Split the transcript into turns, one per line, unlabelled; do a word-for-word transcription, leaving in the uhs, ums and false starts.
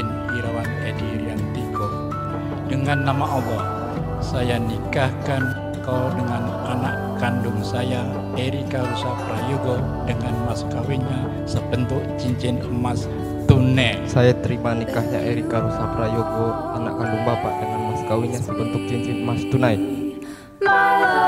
Irawan Edi Riantiko. Dengan nama Allah, saya nikahkan kau dengan anak kandung saya, Erika Rusa Prayogo, dengan mas kawinnya sebentuk cincin emas tunai.
Saya terima nikahnya Erika Rusa Prayogo, anak kandung Bapak, dengan mas kawinnya sebentuk cincin emas tunai.